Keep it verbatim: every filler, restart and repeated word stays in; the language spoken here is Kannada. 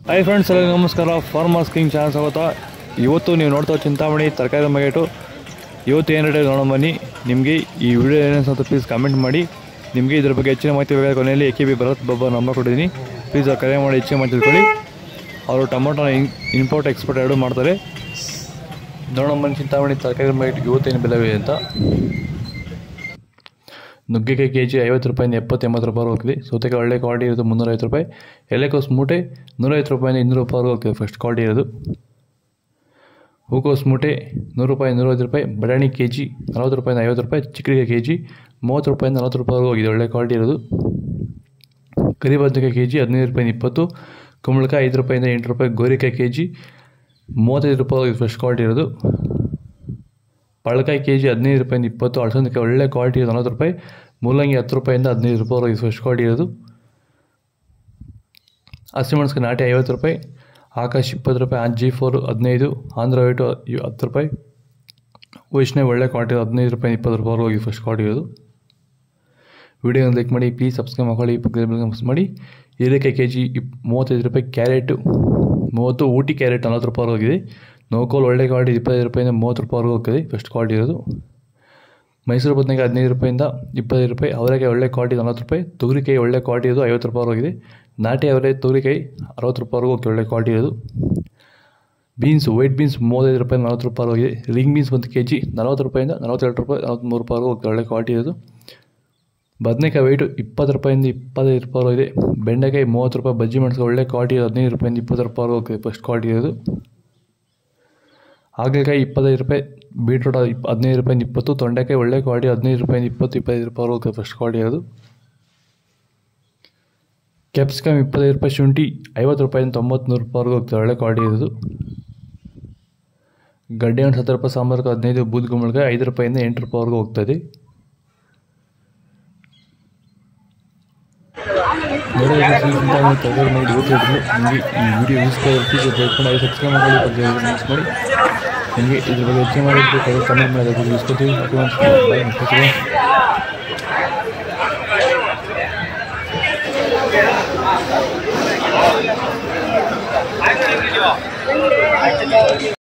ಹಾಯ್ ಫ್ರೆಂಡ್ಸ್, ಎಲ್ಲರಿಗೂ ನಮಸ್ಕಾರ. ಫಾರ್ಮರ್ಸ್ಕಿಂಗ್ ಚಾನಲ್ ಸ್ವಾಗತ. ಇವತ್ತು ನೀವು ನೋಡ್ತಾ ಚಿಂತಾಮಣಿ ತರಕಾರಿ ಮಾರ್ಕೆಟು. ಇವತ್ತು ಏನು ರೇಟ್ ನೋಡೋ ಬನ್ನಿ. ನಿಮಗೆ ಈ ವಿಡಿಯೋ ಏನೇನು ಅಂತ ಪ್ಲೀಸ್ ಕಮೆಂಟ್ ಮಾಡಿ. ನಿಮಗೆ ಇದ್ರ ಬಗ್ಗೆ ಹೆಚ್ಚಿನ ಮಾಹಿತಿ ಬೇಕಾದ ಕೊನೆಯಲ್ಲಿ A K B Bharat Baba number ಕೊಟ್ಟಿದ್ದೀನಿ. ಪ್ಲೀಸ್ ಕರೆ ಮಾಡಿ ಹೆಚ್ಚಿನ ಮಾಹಿತಿ ತಿಳ್ಕೊಳ್ಳಿ. ಅವರು ಟೊಮೊಟೊ ಇಂಪೋರ್ಟ್ ಎಕ್ಸ್ಪೋರ್ಟ್ ಎರಡೂ ಮಾಡ್ತಾರೆ. ನೋಡೋ ಬನ್ನಿ ಚಿಂತಾಮಣಿ ತರಕಾರಿ ಮಾರ್ಕೆಟ್ ಇವತ್ತೇನು ಬೆಲೆ ಇದೆ ಅಂತ. ನುಗ್ಗೆಕಾಯಿ ಕೆ ಜಿ ಐವತ್ತು ರೂಪಾಯಿಂದ ಎಪ್ಪತ್ತು ಎಂಬತ್ತು ರೂಪಾಯಿ ಹೋಗ್ತಿದೆ. ಸೌತೆಕಾಯಿ ಒಳ್ಳೆ ಕ್ವಾಲಿಟಿ ಇರೋದು ಮುನ್ನೂರೈವತ್ತು ರೂಪಾಯಿ. ಎಲೆಕೋಸು ಮೂಟೆ ನೂರೈವತ್ತು ರೂಪಾಯಿಂದ ಇನ್ನೂರು ರೂಪಾಯಿ ಹೋಗ್ತಿದೆ. ಫಸ್ಟ್ ಕ್ವಾಲಿಟಿ ಇರೋದು. ಹೂಕೋಸು ಮೂಟೆ ನೂರು ರೂಪಾಯಿ ನೂರೈವತ್ತು ರೂಪಾಯಿ. ಬಟಾಣಿ ಕೆ ಜಿ ನಲ್ವತ್ತು ರೂಪಾಯಿಂದ ಐವತ್ತು ರೂಪಾಯಿ. ಚಿಕ್ಕಡಿಕಾಯಿ ಕೆ ಜಿ ಮೂವತ್ತು ರೂಪಾಯಿಂದ ನಲ್ವತ್ತು ರೂಪಾಯಿ ಹೋಗಿದೆ. ಒಳ್ಳೆ ಕ್ವಾಲಿಟಿ ಇರೋದು. ಕರಿಬದನೆಕಾಯಿ ಕೆ ಜಿ ಹದಿನೈದು ರೂಪಾಯಿಂದ ಇಪ್ಪತ್ತು. ಕುಂಬಳಕಾಯಿ ಐದು ರೂಪಾಯಿಂದ ಎಂಟು ರೂಪಾಯಿ. ಗೋರಿಕಾಯಿ ಕೆ ಜಿ ಮೂವತ್ತೈದು ರೂಪಾಯಿ ಹೋಗಿದೆ. ಫಸ್ಟ್ ಕ್ವಾಲಿಟಿ ಇರೋದು. ಪಳಕಾಯಿ ಕೆ ಜಿ ಹದಿನೈದು ರೂಪಾಯಿಂದ ಇಪ್ಪತ್ತು. ಅಳಸಂದಕಾಯಿ ಒಳ್ಳೆ ಕ್ವಾಲಿಟಿ ಇರೋದು ನಲ್ವತ್ತು ರೂಪಾಯಿ. ಮೂಲಂಗಿ ಹತ್ತು ರೂಪಾಯಿಂದ ಹದಿನೈದು ರೂಪಾಯಿ ಹೋಗಿದೆ. ಫಸ್ಟ್ ಕ್ವಾಲಿಟಿ ಇರೋದು. ಹಸಿಮೆಣಸಿನ ನಾಟಿ ಐವತ್ತು ರೂಪಾಯಿ. ಆಕಾಶ್ ಇಪ್ಪತ್ತು ರೂಪಾಯಿ. ಜಿ ಫೋರ್ ಹದಿನೈದು. ಆಂಧ್ರ ವೈಟು ಹತ್ತು ರೂಪಾಯಿ. ವೈಷ್ಣವ್ ಒಳ್ಳೆ ಕ್ವಾಲಿಟಿ ಹದಿನೈದು ರೂಪಾಯಿ ಇಪ್ಪತ್ತು ರೂಪಾಯಿ ಹೋಗಿ ಫಸ್ಟ್ ಕ್ವಾಲಿಟಿ ಇರೋದು. ವಿಡಿಯೋನ ಲೈಕ್ ಮಾಡಿ, ಪ್ಲೀಸ್ ಸಬ್ಸ್ಕ್ರೈಬ್ ಮಾಡ್ಕೊಳ್ಳಿ. ಮಿಸ್ ಮಾಡಿ. ಹೀರೆಕಾಯಿ ಕೆ ಜಿ ಇಪ್ ಮೂವತ್ತೈದು ರೂಪಾಯಿ. ಕ್ಯಾರೆಟು ಮೂವತ್ತು. ಊಟಿ ಕ್ಯಾರೆಟ್ ನಲ್ವತ್ತು ರೂಪಾಯಿ ಹೋಗಿದೆ. ನೋಕೋಲ್ ಒಳ್ಳೆ ಕ್ವಾಲಿಟಿ ಇಪ್ಪತ್ತೈದು ರೂಪಾಯಿಂದ ಮೂವತ್ತು ರೂಪಾಯಿವರೆಗೂ ಹೋಗ್ತದೆ. ಫಸ್ಟ್ ಕ್ವಾಲಿಟಿ ಇರೋದು. ಮೈಸೂರು ಬದನೆಕಾಯಿ ಹದಿನೈದು ರೂಪಾಯಿಂದ ಇಪ್ಪತ್ತೈದು ರೂಪಾಯಿ. ಅವರೆಕಾಯಿ ಒಳ್ಳೆ ಕ್ವಾಲಿಟಿ ನಲ್ವತ್ತು ರೂಪಾಯಿ. ತೊಗರಿಕಾಯಿ ಒಳ್ಳೆ ಕ್ವಾಲಿಟಿ ಇರೋದು ಐವತ್ತು ರೂಪಾಯಿ ಹೋಗಿದೆ. ನಾಟಿ ಅವರೆ ತೊಗರಿಕಾಯಿ ಅರವತ್ತು ರೂಪಾಯಿವರೆಗೂ ಹೋಗಿ ಒಳ್ಳೆ ಕ್ವಾಲಿಟಿ ಇರೋದು. ಬೀನ್ಸ್ ವೈಟ್ ಬೀನ್ಸ್ ಮೂವತ್ತೈದು ರೂಪಾಯಿ ನಲ್ವತ್ತು ರೂಪಾಯಿ ಹೋಗಿದೆ. ರಿಂಗ್ ಬೀನ್ಸ್ ಒಂದು ಕೆ ಜಿ ನಲ್ವತ್ತು ರೂಪಾಯಿಂದ ನಲ್ವತ್ತೆರಡು ರೂಪಾಯಿ ನಲ್ವತ್ತ್ಮೂರು ರೂಪಾಯಿವರೆಗೂ ಹೋಗಿ ಒಳ್ಳೆ ಕ್ವಾಲಿಟಿ ಇರೋದು. ಬದನೆಕಾಯಿ ವೈಟು ಇಪ್ಪತ್ತು ರೂಪಾಯಿಂದ ಇಪ್ಪತ್ತೈದು ರೂಪಾಯಿ ಹೋಗಿದೆ. ಬೆಂಡೆಕಾಯಿ ಮೂವತ್ತು ರೂಪಾಯಿ. ಬಜ್ಜಿ ಮೆಣಸಿನಕಾಯಿ ಒಳ್ಳೆ ಕ್ವಾಲಿಟಿ ಹದಿನೈದು ರೂಪಾಯಿಂದ ಇಪ್ಪತ್ತು ರೂಪಾಯಿ ಹೋಗ್ತದೆ. ಫಸ್ಟ್ ಕ್ವಾಲಿಟಿ ಇರೋದು. ಹಾಗಲಕಾಯಿ ಇಪ್ಪತ್ತೈದು ರೂಪಾಯಿ. ಬೀಟ್ರೂಟ್ ಇಪ್ ಹದಿನೈದು ರೂಪಾಯಿಂದ ಇಪ್ಪತ್ತು. ತೊಂಡೆಕಾಯಿ ಒಳ್ಳೆ ಕ್ವಾಲಿಟಿ ಹದಿನೈದು ರೂಪಾಯಿಂದ ಇಪ್ಪತ್ತು ಇಪ್ಪತ್ತೈದು ರೂಪಾಯಿ ಹೋಗ್ತದೆ. ಫಸ್ಟ್ ಕ್ವಾಲಿಟಿ ಇರೋದು. ಕ್ಯಾಪ್ಸಿಕಮ್ ಇಪ್ಪತ್ತೈದು ರೂಪಾಯಿ. ಶುಂಠಿ ಐವತ್ತು ರೂಪಾಯಿಂದ ತೊಂಬತ್ತ್ಮೂರು ರೂಪಾಯಿವರೆಗೂ ಹೋಗ್ತದೆ. ಒಳ್ಳೆ ಕ್ವಾಲಿಟಿ ಇರೋದು. ಗಡ್ಡೆ ಹಣ್ಣು ಹತ್ತು ರೂಪಾಯಿ. ಸಾಂಬಾರು ಹದಿನೈದು. ಬೂದ್ ಗುಂಬಳಕಾಯಿ ಐದು ರೂಪಾಯಿಂದ ಎಂಟು ರೂಪಾಯಿವರೆಗೂ ಹೋಗ್ತದೆ. ತರಕಾರಿ ಮಾಡಿ ಇವತ್ತು ನಿಮಗೆ ಈ ವಿಡಿಯೋ ಯೂಸ್ ಮಾಡ್ಕೊಂಡು ಐದು ಸಬ್ಸ್ಕ್ರೈಬ್ ಮಾಡಿ ಮಿಸ್ ಮಾಡಿ. ನಿಮಗೆ ಇದ್ರ ಬಗ್ಗೆ ಹೆಚ್ಚಿನ ಮಾಡಿ ಕಮೆಂಟ್ ಮಾಡಿ ಯೂಸ್ಕೊತೀವಿ. ಬಾಯ್.